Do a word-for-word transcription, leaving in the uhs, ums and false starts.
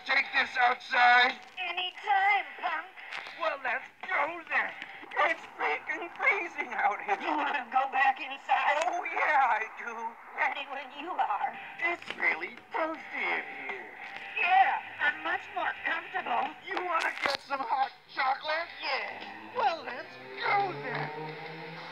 take this outside? Anytime, punk. Well, let's go then. It's freaking freezing out here. You want to go back inside? Oh, yeah, I do. Ready when you are. It's really toasty in here. Yeah, I'm much more comfortable. You want to get some hot chocolate? Yeah. Well, let's go then.